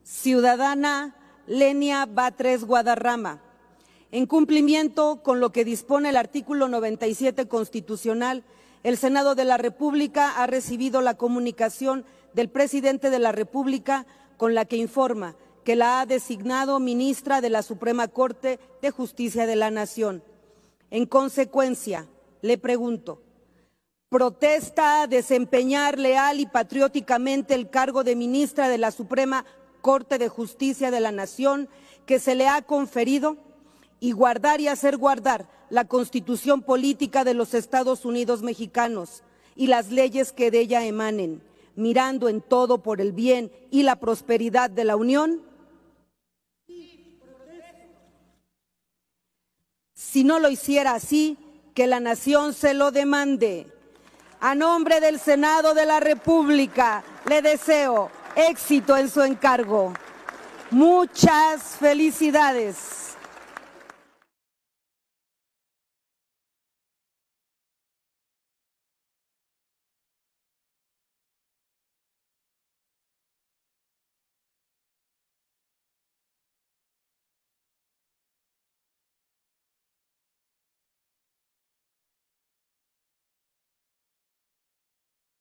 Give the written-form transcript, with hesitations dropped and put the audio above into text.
Ciudadana Lenia Batres Guadarrama, en cumplimiento con lo que dispone el artículo 97 constitucional, el Senado de la República ha recibido la comunicación del presidente de la República con la que informa que la ha designado ministra de la Suprema Corte de Justicia de la Nación. En consecuencia, le pregunto, ¿protesta desempeñar leal y patrióticamente el cargo de ministra de la Suprema Corte de Justicia de la Nación que se le ha conferido y guardar y hacer guardar la Constitución política de los Estados Unidos mexicanos y las leyes que de ella emanen, mirando en todo por el bien y la prosperidad de la Unión? Si no lo hiciera así, que la nación se lo demande. A nombre del Senado de la República, le deseo éxito en su encargo. Muchas felicidades.